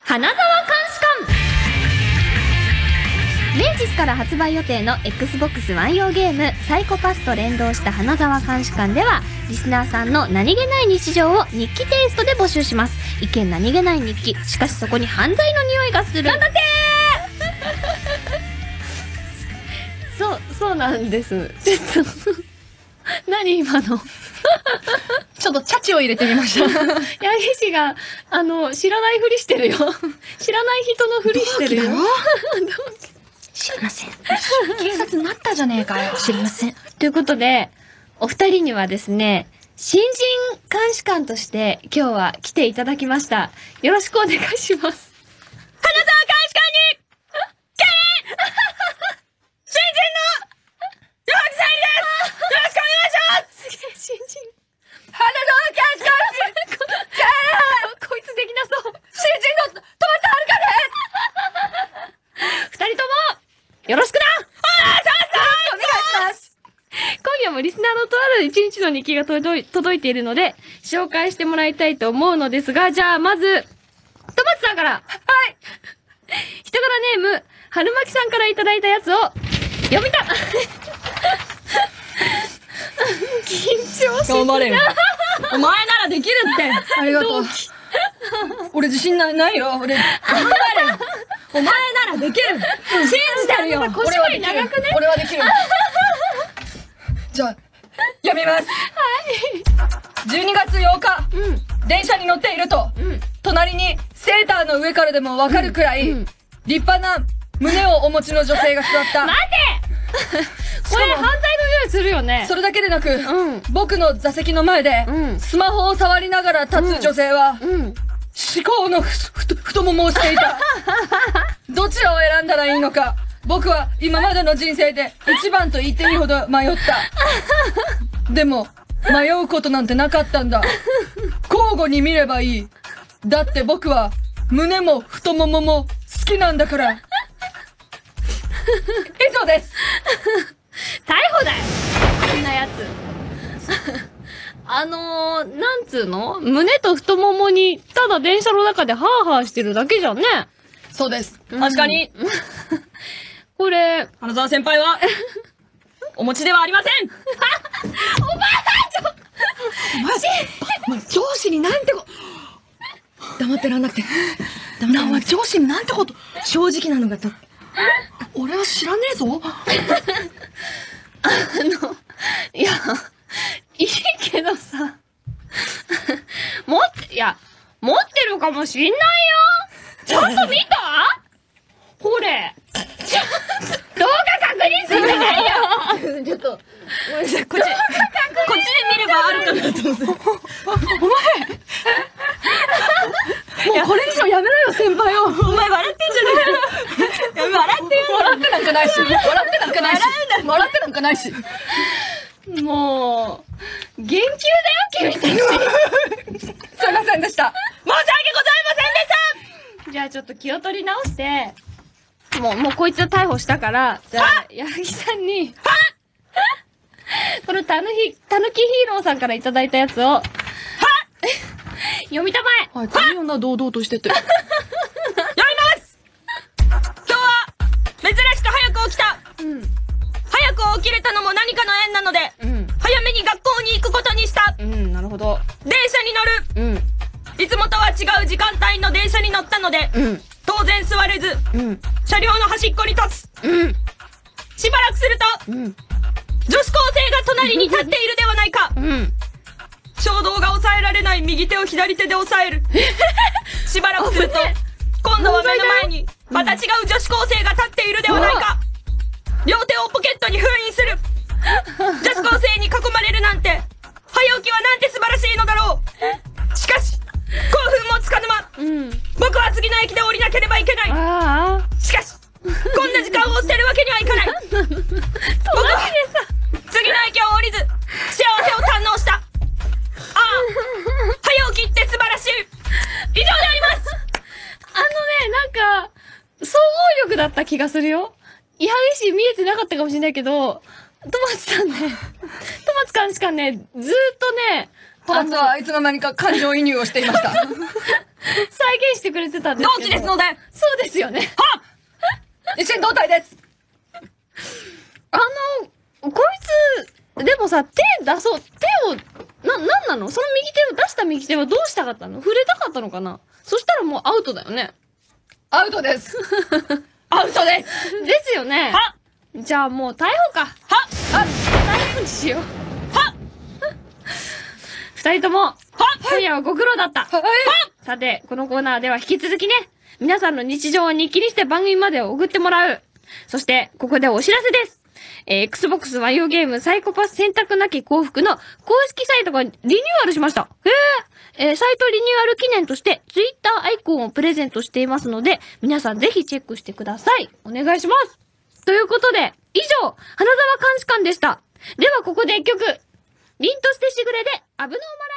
花沢監視官。明治から発売予定の Xbox One 用ゲームサイコパスと連動した花沢監視官では、リスナーさんの何気ない日常を日記テイストで募集します。一見何気ない日記、しかしそこに犯罪の匂いがする。なんだってそうなんです。ちょっと何今のちょっとチャチを入れてみました。 ヤギ氏が、知らないふりしてるよ。知らない人のふりしてるよ。 知りません。警察になったじゃねえかよ。 知りません。ということで、お二人にはですね、新人監視官として今日は来ていただきました。よろしくお願いします。花沢監視官に、敬礼新人の山木さんです。よろしくお願いします。すげえ、新人。花沢監視官に、敬礼こいつできなそう。新人の戸松遥です。二人とも、よろしくな。お願いします。今夜もリスナーのとある一日の日記が届いているので、紹介してもらいたいと思うのですが、じゃあまず、戸松さんから。はい。人柄ネーム、春巻さんからいただいたやつを、読みた緊張しすぎ。 頑張れよ。お前ならできるって。ありがとう。俺自信ないよ。俺、頑張れよ。お前ならできる。信じてるよ。 腰より長くね。 俺はできる。じゃあ、読みます。はい。12月8日、電車に乗っていると、隣にセーターの上からでもわかるくらい、立派な胸をお持ちの女性が座った。 待てこれ犯罪の匂いするよね。 それだけでなく、僕の座席の前で、スマホを触りながら立つ女性は、至高の太ももをしていた。どちらを選んだらいいのか。僕は今までの人生で一番と言っていいほど迷った。でも、迷うことなんてなかったんだ。交互に見ればいい。だって僕は胸も太ももも好きなんだから。以上です。 逮捕だよこんなやつ。なんつうの胸と太ももに、ただ電車の中でハーハーしてるだけじゃんね。 そうです。確かに。 これ、 花沢先輩は、お持ちではありません。 お前お前、上司になんて黙ってらんなくて。お前、上司になんてこと。正直なのが俺は知らねえぞ。 いや、いいけどさ、持ってるかもしんないよ。ちょっと見た？これ。動画確認するんじゃないよ。ちょっと、ごめんなさい、こっちで見ればあるかなと思って。 お前もうこれ以上やめろよ、先輩を。お前笑ってんじゃねえよ。笑ってなんかないし。笑ってなんかないし。笑ってなんかないし。 もう、言及だよ、君たち。すいませんでした。申し訳ございませんでした。 じゃあちょっと気を取り直して、もうこいつを逮捕したから、じゃあ、矢作さんに、このたぬきヒーローさんからいただいたやつを、読みたまえ。 はい、いいよな、堂々としてて。読みます。今日は、珍しく早く起きた。早く起きれたのも何かの縁なので、早めに学校に行くことにした。 なるほど。 電車に乗る。いつもとは違う時間帯の電車に乗ったので、当然座れず、車両の端っこに立つ。しばらくすると、女子高生が隣に立っているではないか。衝動が抑えられない右手を左手で押さえる。しばらくすると、今度は目の前に、また違う女子高生が立っているではないか。両手をポケットに封印する。女子高生に囲まれるなんて、早起きはなんて素晴らしいのだろう。しかし、興奮もつかぬま、僕は次の駅で降りなければいけない。しかし、こんな時間を捨てるわけにはいかない。僕は、次の駅を降りず、幸せを堪能した。早起きって素晴らしい。以上であります。 なんか、総合力だった気がするよ。矢作氏見えてなかったかもしれないけど、戸松さんね、戸松監視官ね、ずーっとね、 戸松はいつの間にか感情移入をしていました。 再現してくれてたんですけど。 同期ですので。 そうですよね。 は一心同体です。 こいつ、でもさ、手出そう。手を、なんなのその右手を出した右手はどうしたかったの？触れたかったのかな？そしたらもうアウトだよね。 アウトです。アウトです。 ですよね。 はじゃあもう逮捕か。 は逮捕にしよう。 は二人とも、 は今夜はご苦労だった。さて、このコーナーでは引き続きね、皆さんの日常を日記にして番組まで送ってもらう。そして、ここでお知らせです。Xbox ワイオゲームサイコパス選択なき幸福の公式サイトがリニューアルしました。サイトリニューアル記念として Twitter アイコンをプレゼントしていますので、皆さんぜひチェックしてください。お願いします。ということで、以上、花沢監視官でした。ではここで一曲。凛としてしぐれで、アブノーマル